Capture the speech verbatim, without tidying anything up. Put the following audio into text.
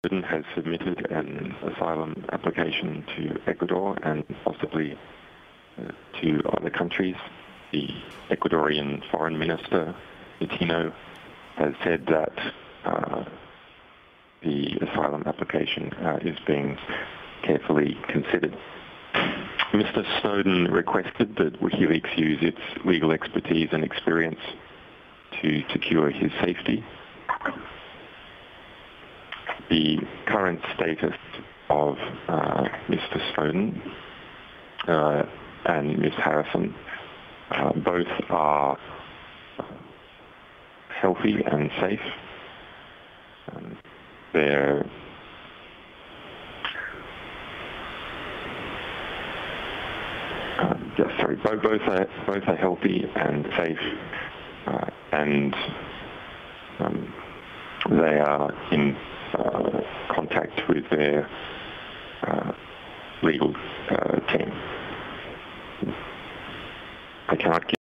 Snowden has submitted an asylum application to Ecuador and possibly uh, to other countries. The Ecuadorian Foreign Minister, Pettion, has said that uh, the asylum application uh, is being carefully considered. Mister Snowden requested that WikiLeaks use its legal expertise and experience to secure his safety. The current status of uh, Mister Snowden uh, and Miz Harrison uh, both are healthy and safe. Um, they're uh, yeah, sorry, both, both are both are healthy and safe, uh, and um, they are in uh, contact with their uh, legal uh, team. I cannot give